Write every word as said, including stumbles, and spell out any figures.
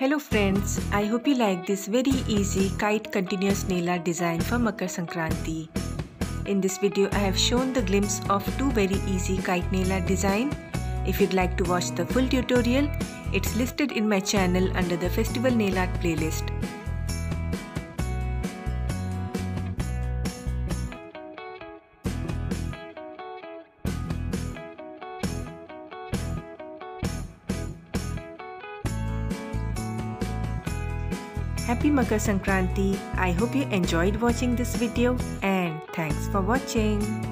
Hello friends, I hope you like this very easy kite continuous nail art design for Makar Sankranti. In this video I have shown the glimpse of two very easy kite nail art design. If you'd like to watch the full tutorial, it's listed in my channel under the Festival Nail Art playlist. Happy Makar Sankranti! I hope you enjoyed watching this video and thanks for watching.